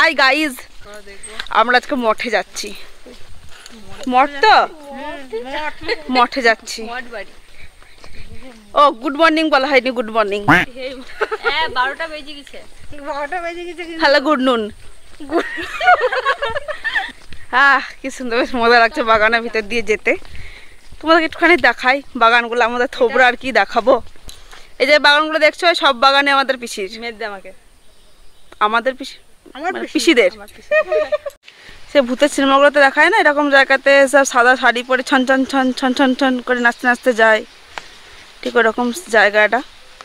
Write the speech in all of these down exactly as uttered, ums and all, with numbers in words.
Hi guys, আমরা আজকে মঠে যাচ্ছি। মঠ তো মঠে যাচ্ছি। ও গুড মর্নিং বলা হয়নি, গুড মর্নিং। হ্যাঁ বারোটা বেজে গেছে, বারোটা বেজে গেছে। হ্যালো গুড নুন। হ্যাঁ কি সুন্দর, বেশ মজা লাগছে বাগানের ভিতর দিয়ে যেতে। তোমাদেরকে একটুখানি দেখাই বাগানগুলো, আমাদের থোবরা আর কি দেখাবো। এই যে বাগানগুলো দেখছো, সব বাগানে আমাদের পিসির। আমাকে আমাদের পিসি, পিসিদের। সে ভূতের সিনেমাগুলোতে দেখায় না, এরকম জায়গাতে সব সাদা শাড়ি পরে ছন ছন ছন ছন ছন ছন করে নাচতে নাচতে যায়, ঠিক ওরকম জায়গাটা।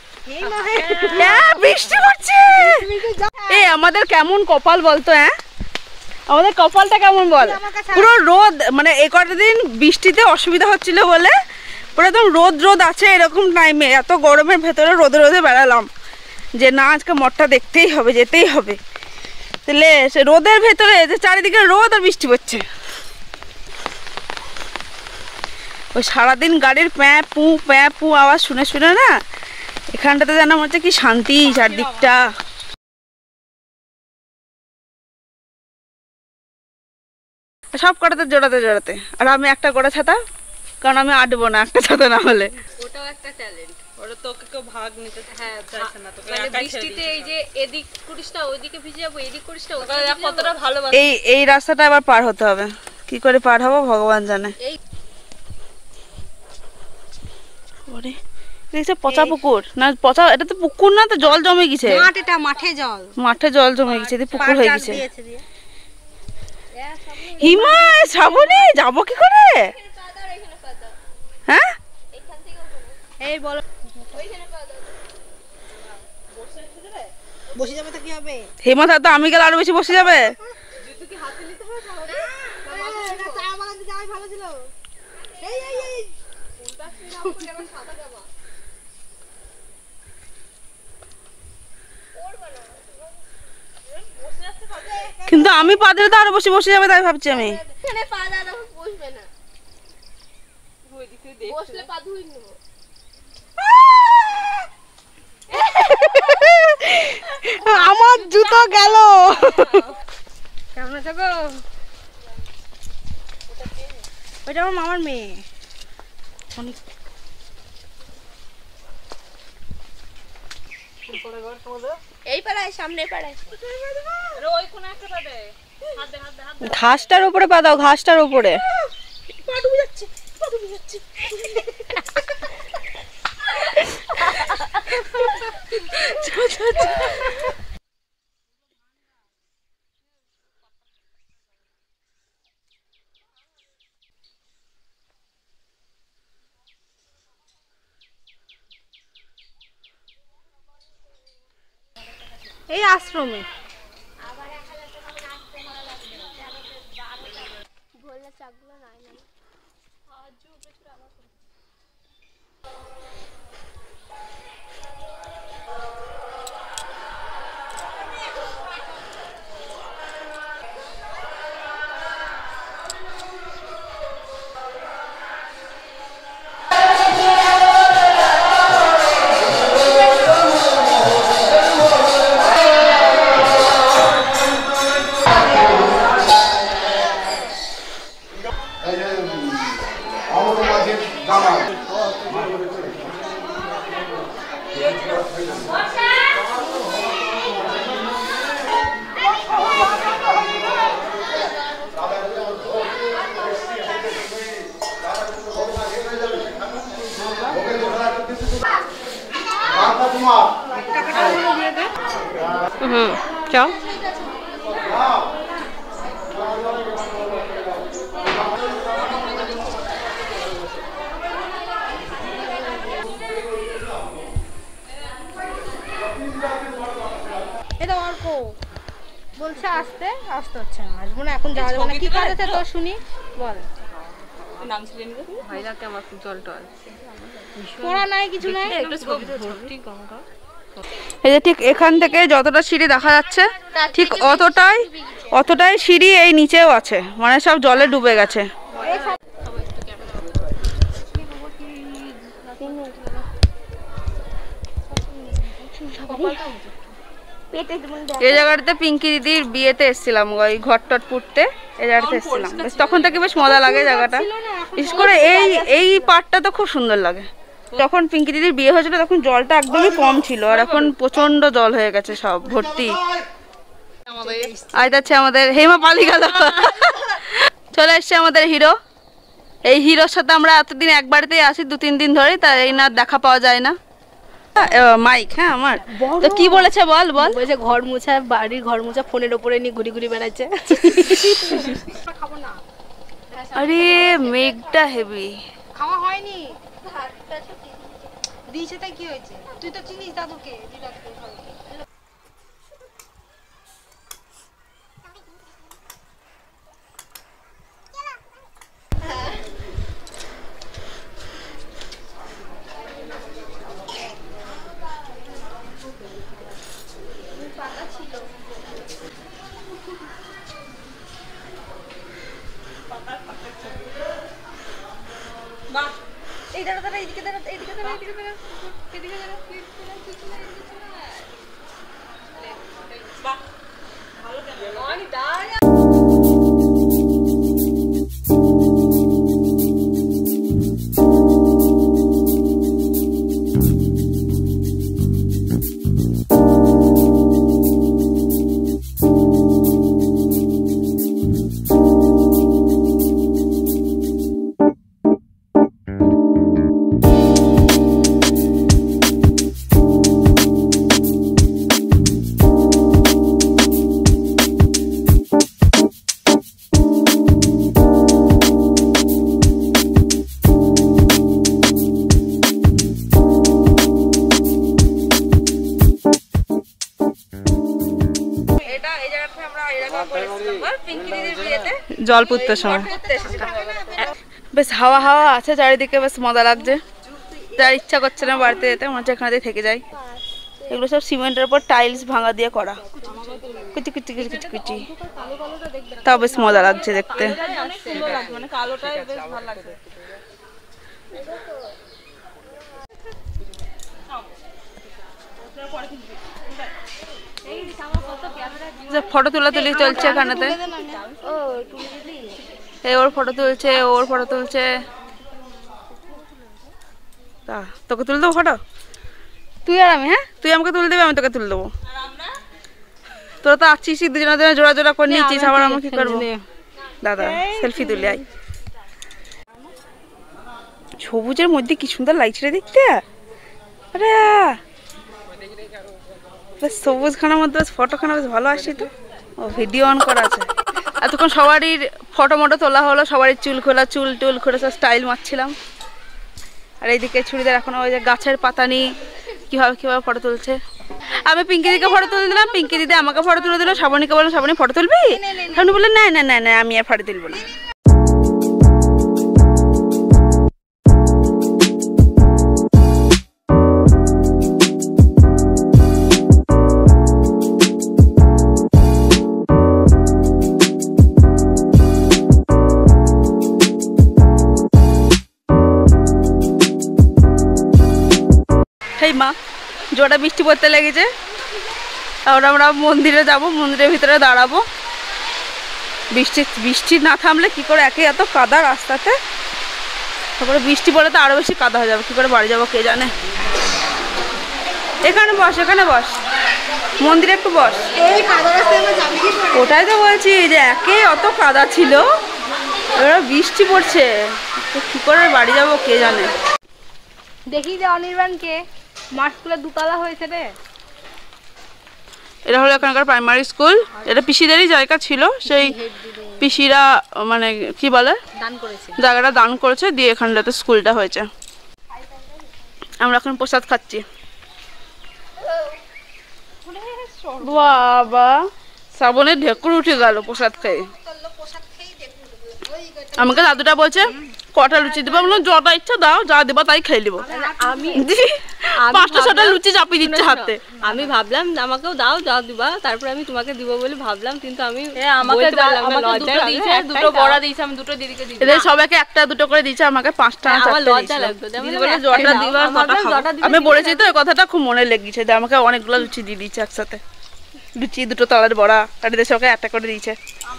বৃষ্টি পড়ছে। এই আমাদের কেমন কপাল বলতো, হ্যাঁ আমাদের কপালটা কেমন বল। পুরো রোদ, মানে এই কটা দিন বৃষ্টিতে অসুবিধা হচ্ছিল বলে পুরো একদম রোদ রোদ আছে। এরকম টাইমে এত গরমের ভেতরে রোদে রোদে বেড়ালাম যে না আজকে মঠটা দেখতেই হবে, যেতেই হবে। তাহলে সে রোদের ভেতরে যে চারিদিকে রোদ আর বৃষ্টি পড়ছে, ওই সারাদিন গাড়ির প্যাঁ পু প্যাঁ পু আওয়াজ শুনে শুনে না এখানটাতে যেন মনে হচ্ছে কি শান্তি চারদিকটা। সব কটাতে জোড়াতে জোড়াতে, আর আমি একটা গোড়া ছাতা, কারণ আমি আটবো না একটা ছাতা না হলে। ওটাও একটা ট্যালেন্ট, ওটা তোকে কেউ ভাগ নিতে হ্যাঁ চাইছে না, তোকে মানে বৃষ্টিতে এই যে এদিক করিস না ওইদিকে ভিজে যাবো, এদিক করিস না ওদিকে কতটা ভালো। এই এই রাস্তাটা আবার পার হতে হবে, কি করে পার হবো ভগবান জানে। এই ওরে দেখছে পচা পুকুর না, পচা এটা তো পুকুর না, তো জল জমে গেছে। মাঠেটা মাঠে জল, মাঠে জল জমে গেছে, পুকুর হয়ে গেছে। হিমা শ্রাবণী যাবো কি করে? হ্যাঁ এই বলো বসে যাবে তো কি হবে? হিমা তো আমি গেলে আরো বেশি বসে যাবে। কিন্তু আমি পা দিলে তো আরো বসে বসে যাবে, তাই ভাবছি আমি। আমার জুতো গেল। কেমন আছো গো? ওইটা আমার মামার মেয়ে। এই পাড়ায়, সামনে পাড়ায়। ঘাসটার উপরে পা দাও, ঘাসটার উপরে। এই আশ্রমে হুম চল। এটা অল্প বলছে আসতে, আসতে হচ্ছে না, আসবো না এখন, যাওয়া যাবে না। কি কাজ আছে তোর শুনি বল। ভাইরাকে আমার খুব জল টল পড়া নাই, কিছু নাই। এই যে ঠিক এখান থেকে যতটা সিঁড়ি দেখা যাচ্ছে ঠিক অতটাই অতটাই সিঁড়ি এই নিচেও আছে, মানে সব জলে ডুবে গেছে। এই জায়গাটাতে পিঙ্কি দিদির বিয়েতে এসেছিলাম, ওই ঘর টট পুড়তে এই জায়গাটাতে এসেছিলাম। তখন থেকে বেশ মজা লাগে জায়গাটা, বিশেষ করে এই এই পার্টটা তো খুব সুন্দর লাগে। যখন পিঙ্কি দিদির বিয়ে হয়েছিল তখন জলটা একদমই কম ছিল, আর এখন প্রচন্ড জল হয়ে গেছে, সব ভর্তি। আজ যাচ্ছে আমাদের হেমা পালি গেল, চলে এসছে আমাদের হিরো। এই হিরোর সাথে আমরা এতদিন এক বাড়িতেই আসি, দু তিন দিন ধরে, তাই এই না দেখা পাওয়া যায় না। মাইক, হ্যাঁ আমার তো কি বলেছে বল বল। বলেছে ঘর মোছা, বাড়ির ঘর মোছা ফোনের ওপরে নিয়ে ঘুরি ঘুরি বেড়াচ্ছে। আরে মেঘটা হেভি। খাওয়া হয়নি, দিয়েছে তাই কি হয়েছে? তুই তো চিনিস দাদুকে, দিদাকে সবাইকে। এই দাঁড়া দাঁড়া, এইদিকে দাঁড়া, এইদিকে দাঁড়া, এইদিকে দাঁড়া, এইদিকে দাঁড়া, ক্লিপ চলা, ক্লিপ চলা, এইদিকে চলা। বাহ, ভালো কেন? আমি দাঁড়া। জল পুঁততে সময় বেশ হাওয়া হাওয়া আছে চারিদিকে, বেশ মজা লাগছে। যার ইচ্ছা করছে না বাড়িতে যেতে, মনে হচ্ছে এখানে থেকে যাই। এগুলো সব সিমেন্টের উপর টাইলস ভাঙা দিয়ে করা, কুচি কুচি কুচি কুচি কুচি, তাও বেশ মজা লাগছে দেখতে। ফটো তোলা তুলি চলছে এখানেতে, ওর ফটো তুলছে, ওর ফটো তুলছে। তা তোকে তুলে দেবো ফটো, তুই আর আমি, হ্যাঁ তুই আমাকে তুলে দেবে, আমি তোকে তুলে দেবো। তোরা তো আছিস দুজনে দুজনে জোড়া জোড়া করে নিয়েছিস, আবার আমরা কি করবো? দাদা সেলফি তুলে আয়। সবুজের মধ্যে কি সুন্দর লাগছে রে দেখতে। আরে বেশ সবুজ খানার মধ্যে বেশ ফটোখানা বেশ ভালো আসছে তো। ও ভিডিও অন করা আছে। এতক্ষণ সবারই ফটো মটো তোলা হলো, সবারই চুল খোলা, চুল টুল করে সব স্টাইল মারছিলাম। আর এইদিকে ছুরিদার এখন ওই যে গাছের পাতা নিয়ে কীভাবে কীভাবে ফটো তুলছে। আমি পিঙ্কি দিকে ফটো তুলে দিলাম, পিঙ্কি দিদি আমাকে ফটো তুলে দিল। শ্রাবণীকে বললাম শ্রাবণী ফটো তুলবি, শ্রাবণী বললেন না না না না আমি আর ফটো তুলবো না। মা জোড়া বৃষ্টি পড়তে লেগেছে, তারপর আমরা মন্দিরে যাব, মন্দিরের ভিতরে দাঁড়াবো। বৃষ্টি বৃষ্টি না থামলে কি করে, একে এত কাদা রাস্তাতে, তারপরে বৃষ্টি পড়লে তো আরো বেশি কাদা হয়ে যাবে, কি করে বাড়ি যাবো কে জানে। এখানে বস, এখানে বস, মন্দিরে একটু বস। ওটাই তো বলছি যে একে অত কাদা ছিল, এবার বৃষ্টি পড়ছে, কি করে বাড়ি যাবো কে জানে। দেখি যে অনির্বাণকে মাঠ স্কুলে দুতলা হয়েছে রে। এটা হলো এখানকার প্রাইমারি স্কুল, এটা পিসিদেরই জায়গা ছিল, সেই পিসিরা মানে কি বলে দান করেছে, জায়গাটা দান করেছে, দিয়ে এখানটাতে স্কুলটা হয়েছে। আমরা এখন প্রসাদ খাচ্ছি। বাবা শ্রাবণের ঢেকুর উঠে গেল প্রসাদ খেয়ে। আমাকে দাদুটা বলছে কটা লুচি দেবো, বললাম যটা ইচ্ছা দাও, যা দেবো তাই খেয়ে নিবো। আমি পাঁচটা ছটা লুচি চাপিয়ে দিচ্ছে হাতে। আমি ভাবলাম আমাকেও দাও, যা দিবা, তারপরে আমি তোমাকে দিব বলে ভাবলাম, কিন্তু আমি দুটো বড়া দিয়েছি, আমি দুটো দিদিকে দিয়েছি। এদের সবাইকে একটা দুটো করে দিয়েছে, আমাকে পাঁচটা। আমার লজ্জা লাগতো, আমি বলেছি তো এই কথাটা খুব মনে লেগেছে, আমাকে অনেকগুলো লুচি দিয়ে দিচ্ছে একসাথে। লুচি, দুটো তালের বড়া, আর এদের সবাই একটা করে দিয়েছে।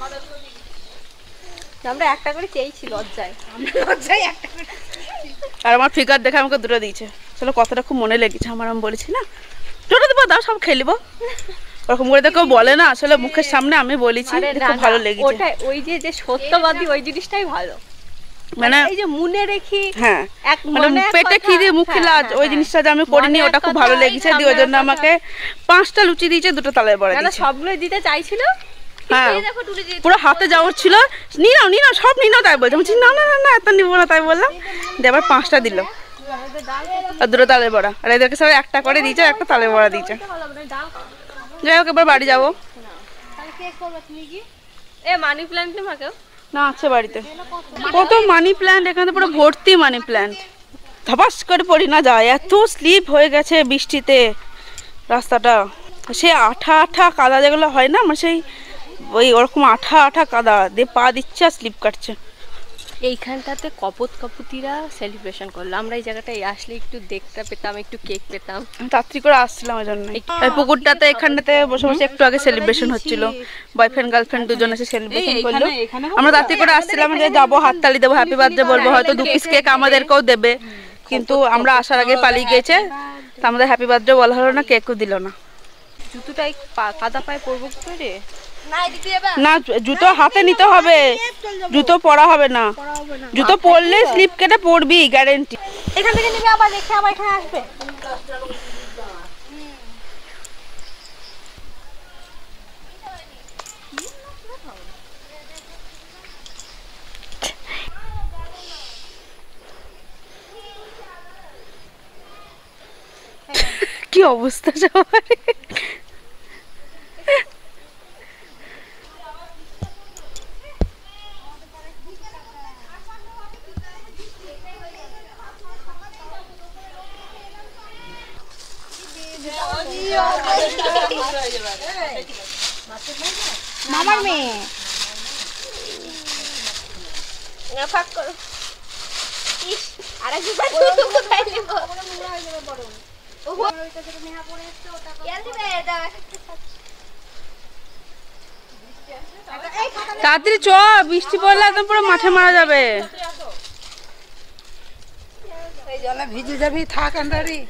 আমরা একটা করে চেয়েছি লজ্জায়, আমরা লজ্জায় একটা করে। আর আমার ফিগার দেখে আমাকে দুটো দিয়েছে। চলো কথাটা খুব মনে লেগেছে আমার, আমি বলেছি না দুটো দেবো, দাও সব খেয়ে নেবো, ওরকম করে তো কেউ বলে না, আসলে মুখের সামনে আমি বলেছি, খুব ভালো লেগেছে। ওটাই, ওই যে যে সত্যবাদী ওই জিনিসটাই ভালো, মানে এই যে মনে রেখি, হ্যাঁ মানে পেটে খিদে মুখে লাজ, ওই জিনিসটা যে আমি করিনি, ওটা খুব ভালো লেগেছে। দিয়ে ওই জন্য আমাকে পাঁচটা লুচি দিয়েছে, দুটো তালের বড়া দিয়েছে। সবগুলো দিতে চাইছিল, হ্যাঁ পুরো হাতে যাওয়ার ছিল, নি নাও নি নাও সব নি নাও, তাই বলছে। আমি না না না এত নিবো না, তাই বললাম। দিয়ে আবার পাঁচটা দিল আর দুটো তালের বড়া, আর এদেরকে সবাই একটা করে দিয়েছে, একটা তালের বড়া দিয়েছে। যাই হোক এবার বাড়ি যাবো। এ মানি প্ল্যান্ট নেই মাকেও না, আছে বাড়িতে কত মানি প্ল্যান্ট, এখানে পুরো ভর্তি মানি প্ল্যান্ট। ধপাস করে পড়ি না যায়, এত স্লিপ হয়ে গেছে বৃষ্টিতে রাস্তাটা, সে আঠা আঠা কাদা যেগুলো হয় না, মানে সেই ওই ওরকম আঠা আঠা কাদা দিয়ে পা দিচ্ছে আর স্লিপ কাটছে। এইখানটাতে কপত কপতিরা সেলিব্রেশন করলো, আমরা এই জায়গাটায় আসলে একটু দেখতে পেতাম, একটু কেক পেতাম। তাড়াতাড়ি করে আসছিলাম ওই জন্য। এই পুকুরটাতে এখানটাতে বসে বসে একটু আগে সেলিব্রেশন হচ্ছিল, বয়ফ্রেন্ড গার্লফ্রেন্ড দুজন এসে সেলিব্রেশন করলো। আমরা তাড়াতাড়ি করে আসছিলাম যে যাবো, হাততালি দেবো, হ্যাপি বার্থডে বলবো, হয়তো দু পিস কেক আমাদেরকেও দেবে, কিন্তু আমরা আসার আগে পালিয়ে গেছে, তো আমাদের হ্যাপি বার্থডে বলা হলো না, কেকও দিল না। জুতোটাই কাদা পায়ে পরবো কি করে? না জুতো হাতে নিতে হবে, জুতো পরা হবে না, জুতো পরলে স্লিপ কেটে পড়বি গ্যারেন্টি। এখান থেকে নিবি, আবার রেখে আবার এখানে আসবে। কি অবস্থা সবাই, মামার মেয়ে ফাঁক করো। ইস আরেকবার কোথায় নেব? তাড়াতাড়ি চ, বৃষ্টি পড়লে একদম পুরো মাঠে মারা যাবে। এই জলে ভিজে যাবি, থাক আন্দারি।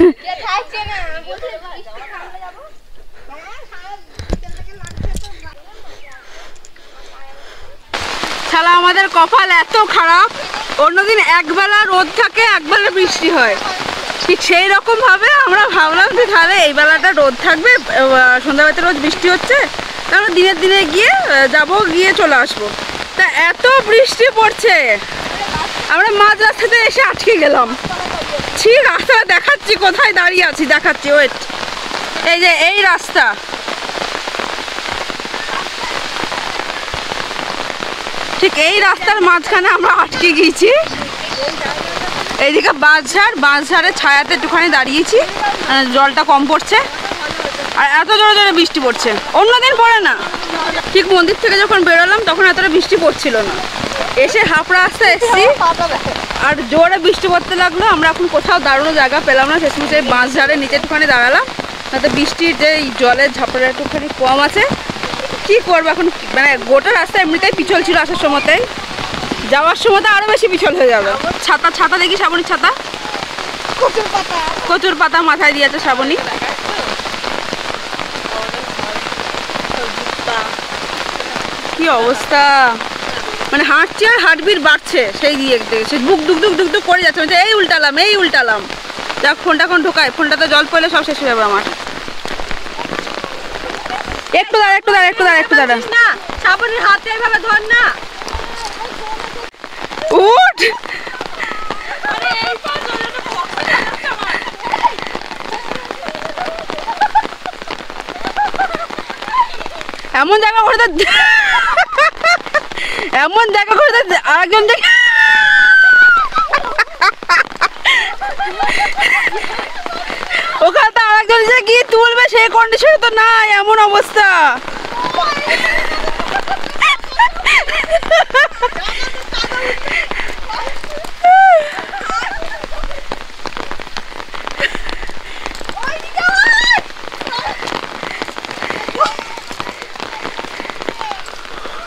শালা আমাদের কপাল এত খারাপ, অন্যদিন একবেলা রোদ থাকে একবেলা বৃষ্টি হয়, ঠিক সেই রকম ভাবে আমরা ভাবলাম যে তাহলে এই বেলাটা রোদ থাকবে, সন্ধ্যাবেলাতে রোজ বৃষ্টি হচ্ছে, তাহলে দিনের দিনে গিয়ে যাব, গিয়ে চলে আসবো। তা এত বৃষ্টি পড়ছে, আমরা মাঝ রাস্তাতে এসে আটকে গেলাম। ছি, রাস্তা দেখাচ্ছি, কোথায় দাঁড়িয়ে আছি দেখাচ্ছি, ওয়েট, এই যে এই রাস্তা, ঠিক এই রাস্তার মাঝখানে আমরা আটকে গিয়েছি। এইদিকে বাঁশঝাড়, বাঁশঝাড়ের ছায়াতে একটুখানি দাঁড়িয়েছি, জলটা কম পড়ছে, আর এত জোরে জোরে বৃষ্টি পড়ছে, অন্যদিন পড়ে না। ঠিক মন্দির থেকে যখন বেরোলাম তখন এতটা বৃষ্টি পড়ছিল না, এসে হাফ রাস্তা এসছি আর জোরে বৃষ্টি পড়তে লাগলো। আমরা এখন কোথাও দাঁড়ানো জায়গা পেলাম না, শেষমেশ এই বাঁশঝাড়ের নিচে একটুখানি দাঁড়ালাম, তাতে বৃষ্টির যে জলের ঝাপড়া একটুখানি কম আছে। কি করবো এখন, মানে গোটা রাস্তা এমনিতেই পিছল ছিল, আসার সময়তেই, যাওয়ার সময়তে আরো বেশি পিছল হয়ে যাবে। ছাতা ছাতা দেখি, শ্রাবণীর ছাতা, কচুর পাতা, কচুর পাতা মাথায় দিয়েছে শ্রাবণী। কি অবস্থা, মানে হাঁটছি আর হার্টবিট বাড়ছে, সেই দিয়ে সে বুক দুক দুক দুক দুক করে যাচ্ছে, মানে এই উল্টালাম এই উল্টালাম। যাক ফোনটা এখন ঢোকায়, ফোনটাতে জল পড়লে সব শেষ হয়ে যাবে আমার। একটু দাঁড়া একটু দাঁড়া একটু দাঁড়া একটু দাঁড়া না, শ্রাবণীর হাতে এভাবে ধর না, উঠ। এমন জায়গা করে তো, এমন জায়গা করে তো আরেকজন দেখে, ওখানে তো আরেকজন যে গিয়ে তুলবে সেই কন্ডিশনে তো নাই, এমন অবস্থা।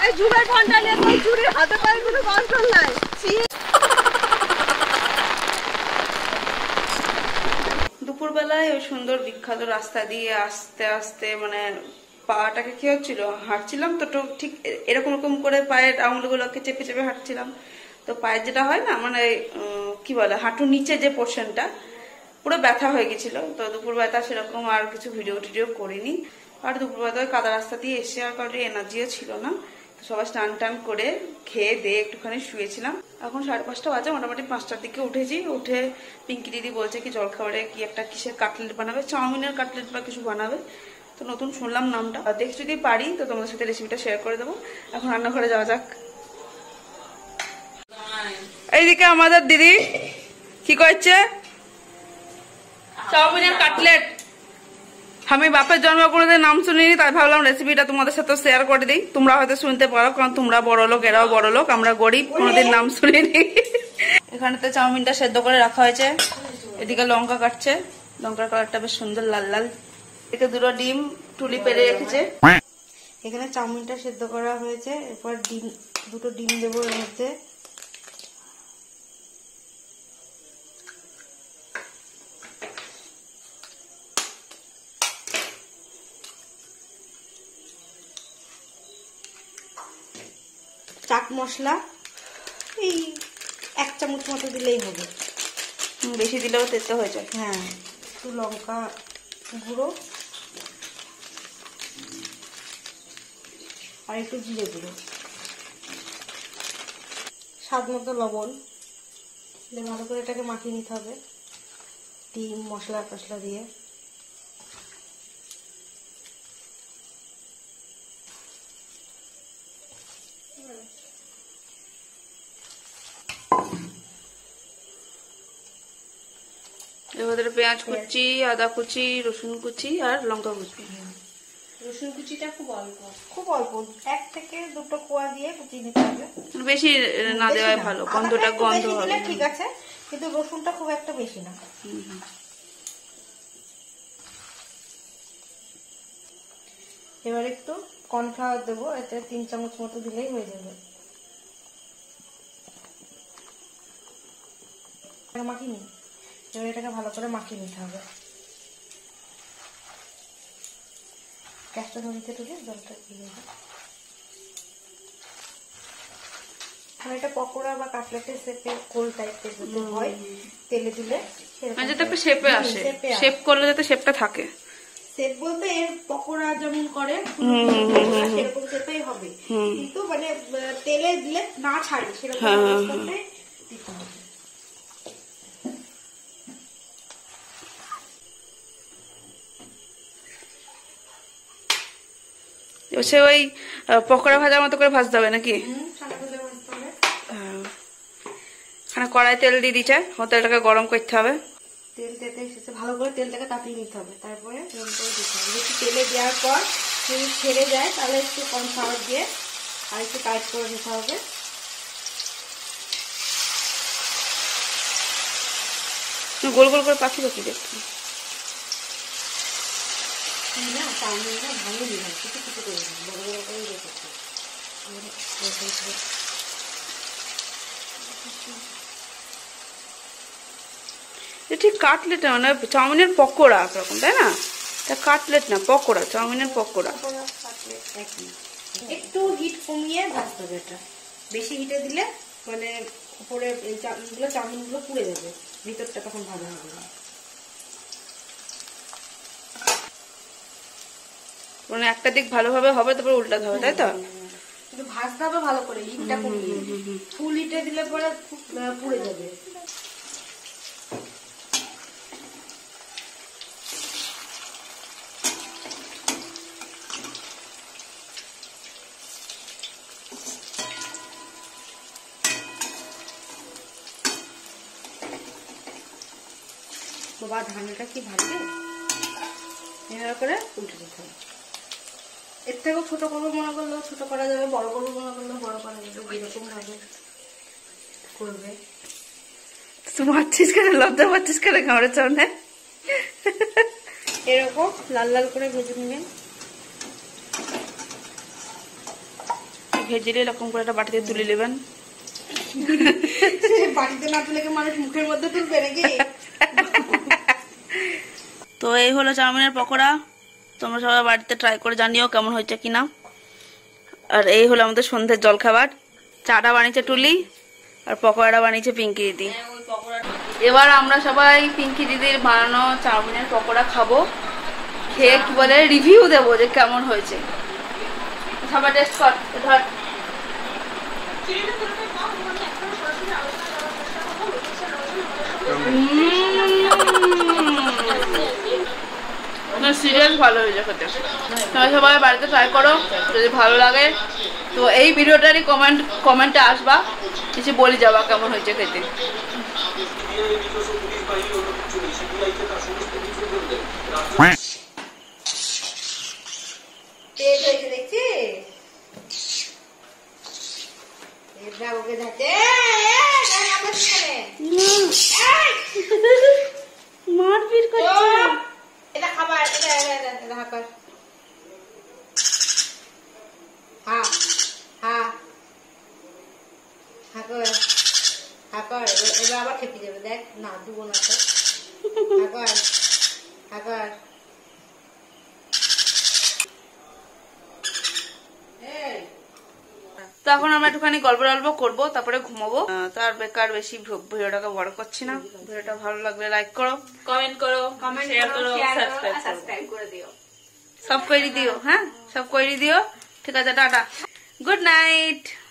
এই যুগের ফোনটা নিয়ে তুই চুরি হাতে পায়ে কোনো কন্ট্রোল নাই। দুপুরবেলায় ওই সুন্দর বিখ্যাত রাস্তা দিয়ে আস্তে আস্তে মানে পাটাকে কি হচ্ছিল, হাঁটছিলাম তো ঠিক এরকম এরকম করে পায়ের আঙুলগুলোকে চেপে চেপে হাঁটছিলাম। তো পায়ের যেটা হয় না মানে কি বলে হাঁটুর নিচে যে পোর্শনটা পুরো ব্যথা হয়ে গেছিল। তো দুপুর বেলা সেরকম আর কিছু ভিডিও টিডিও করিনি। আর দুপুর বেলা ওই কাদা রাস্তা দিয়ে এসে আর কারোর এনার্জিও ছিল না। তো সবাই স্নান টান করে খেয়ে দিয়ে একটুখানি শুয়েছিলাম। এখন সাড়ে পাঁচটা বাজে, মোটামুটি পাঁচটার দিকে উঠেছি। উঠে পিঙ্কি দিদি বলছে কি জলখাবারে কি একটা কিসের কাটলেট বানাবে, চাউমিনের কাটলেট বা কিছু বানাবে। তো নতুন শুনলাম নামটা, দেখ যদি পারি তো তোমাদের সাথে রেসিপিটা শেয়ার করে দেবো। এখন রান্নাঘরে যাওয়া যাক। এইদিকে আমাদের দিদি কি করছে, চাউমিনের কাটলেট। আমি বাপের জন্ম কোনোদিন নাম শুনিনি, তাই ভাবলাম রেসিপিটা তোমাদের সাথে শেয়ার করে দিই। তোমরা হয়তো শুনতে পারো, কারণ তোমরা বড় লোক, এরাও বড় লোক, আমরা গরিব, কোনোদিন নাম শুনিনি। এখানেতে চাউমিনটা সেদ্ধ করে রাখা হয়েছে। এদিকে লঙ্কা কাটছে, লঙ্কার কালারটা বেশ সুন্দর লাল লাল। এদিকে দুটো ডিম টুলি পেরে রেখেছে। এখানে চাউমিনটা সেদ্ধ করা হয়েছে, এরপর ডিম দুটো ডিম দেবো এর মধ্যে। চাট মশলা এই এক চামচ মতো দিলেই হবে, বেশি দিলেও তেতো হয়ে যায়। হ্যাঁ, একটু লঙ্কা গুঁড়ো আর একটু জিরে গুঁড়ো, স্বাদ মতো লবণ দিয়ে ভালো করে এটাকে মাখিয়ে নিতে হবে ডিম মশলা টশলা দিয়ে। এবার পেঁয়াজ কুচি, আদা কুচি, রসুন কুচি আর লঙ্কা কুচি। রসুন কুচিটা খুব অল্প, খুব অল্প, এক থেকে দুটো কোয়া দিয়ে কুচিয়ে নিতে হবে। বেশি না দেওয়াই ভালো, গন্ধটা গন্ধ হবে। ঠিক আছে, কিন্তু রসুনটা খুব একটা বেশি না। এবার একটু কর্নফ্লাওয়ার দেবো, এতে তিন চামচ মতো দিলেই হয়ে যাবে। মাখিয়ে নিই, এবার এটাকে ভালো করে মাখিয়ে নিতে হবে। গ্যাসটা ধরিতে তুলে জলটা দিয়ে দেবো। আর এটা পকোড়া বা কাটলেটের শেপে গোল টাইপের যদি হয় তেলে দিলে যাতে একটা শেপে আসে, শেপ করলে যাতে শেপটা থাকে। শেপ বলতে এর পকোড়া যেমন করে সেরকম শেপেই হবে, কিন্তু মানে তেলে দিলে না ছাড়ে সেরকম অবস্থাতে দিতে হবে। সে ওই পকোড়া ভাজার মতো করে ভাজতে হবে নাকি? কড়াই তেল দিয়ে দিচ্ছে, তেলটাকে গরম করতে হবে। তেল তেতে এসেছে, ভালো করে তেলটাকে তাপিয়ে নিতে হবে, তারপরে গরম করে দিতে হবে। একটু তেলে দেওয়ার পর যদি ছেড়ে যায় তাহলে একটু কর্নফ্লাওয়ার দিয়ে আর একটু টাইট করে দিতে হবে। গোল গোল করে পাখি পাখি দেখতে না, চাউমিন না ভালো দিলাম, কিছু কিছু করে বড় বড় করে রেখেছি। ঠিক কাটলেট মানে চাউমিনের পকোড়া একরকম, তাই না? কাটলেট না, পকোড়া, চাউমিনের পকোড়া। একটু হিট কমিয়ে ভাজতে হবে এটা, বেশি হিটে দিলে মানে উপরে চাউমিন গুলো পুড়ে যাবে, ভিতরটা তখন ভালো হবে না। মানে একটা দিক ভালোভাবে হবে, তারপর উল্টাতে হবে, তাই তো? কিন্তু ভাজতে হবে ভালো করে, হিটটা কমিয়ে। ফুল হিটে দিলে পরে পুড়ে যাবে। বাবা ধানটা কি ভাজবে, এভাবে করে উল্টে দিতে হবে। এর থেকেও ছোট করবো মনে করলেও ছোট করা যাবে, বড় করবো মনে করলেও বড় করা যাবে, এরকম ভাবে করবে। তুই মারছিস কেন, লজ্জা পাচ্ছিস কেন খাবারের সামনে? এরকম লাল লাল করে ভেজে নেবেন। ভেজে এরকম করে একটা বাটিতে তুলে নেবেন। বাড়িতে না তুলে কি মানুষ মুখের মধ্যে তুলবে নাকি? তো এই হলো চাউমিনের পকোড়া, তোমরা সবাই বাড়িতে ট্রাই করে জানিও কেমন হয়েছে কিনা। আর এই হলো আমাদের সন্ধ্যের জলখাবার, চাটা বানিয়েছে টুলি আর পকোড়াটা বানিয়েছে পিঙ্কি দিদি। এবার আমরা সবাই পিঙ্কি দিদির বানানো চাউমিনের পকোড়া খাবো, খেয়ে কি বলে রিভিউ দেবো যে কেমন হয়েছে। সবাই টেস্ট কর, ধর সিরিয়াস ভালো হয়েছে খেতে। তোমরা সবাই বাড়িতে ট্রাই করো, যদি ভালো লাগে তো এই ভিডিওটারই কমেন্ট কমেন্টে আসবা, কিছু বলে যাবা কেমন হয়েছে খেতে। মারপিট করছে। এটা খাবার, এটা এটা এটা হাকার। হ্যাঁ হ্যাঁ হাকার হাকার। এবার আবার খেপে যাবে, দেখ না দুবো না তো। হাকার হাকার। তো এখন আমরা একটুখানি গল্প গল্প করবো, তারপরে ঘুমাবো। তার বেকার বেশি ভিডিওটাকে বড় করছি না। ভিডিওটা ভালো লাগলে লাইক করো, কমেন্ট করো, শেয়ার করো, সাবস্ক্রাইব করে দিও, সব করে দিও। হ্যাঁ সব করে দিও। ঠিক আছে, টাটা, গুড নাইট।